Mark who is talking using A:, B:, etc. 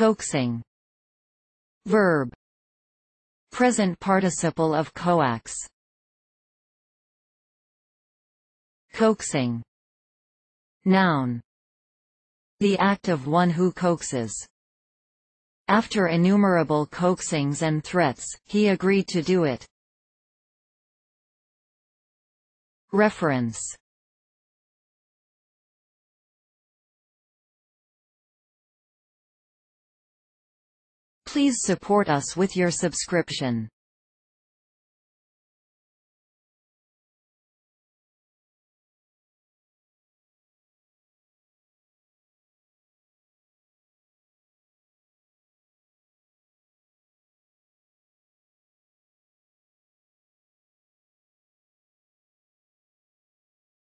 A: Coaxing. Verb. Present participle of coax. Coaxing. Noun. The act of one who coaxes. After innumerable coaxings and threats, he agreed to do it. Reference. Please support us with your subscription.